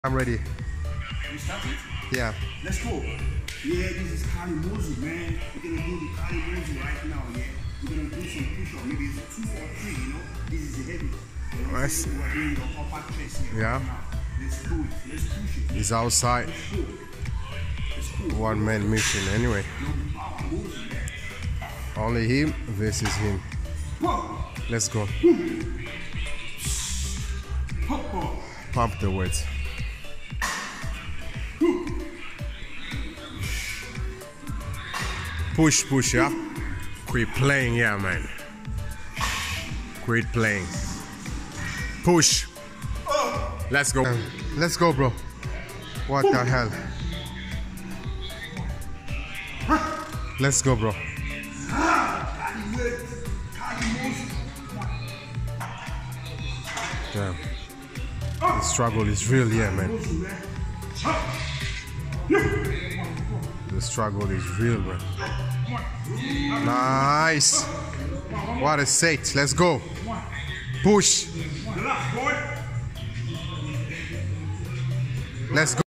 I'm ready. You started? Yeah. Let's go. Yeah, this is Kali Mozu, man. We're gonna do the Kali Mozu right now, yeah. We're gonna do some push-up, maybe it's 2 or 3, you know. This is heavy. You know, Nice. we're doing the upper chest here. Yeah. Right now. Let's do it. Let's push it. He's outside. Let's go. One man mission anyway. Only him versus him. Let's go. Pump the weights. Push, push, yeah. Quit playing, yeah, man. Quit playing. Push. Let's go. Let's go, bro. What the hell? Let's go, bro. Damn. The struggle is real, yeah, man. The struggle is real, man. Nice. What a set. Let's go. Push. Let's go.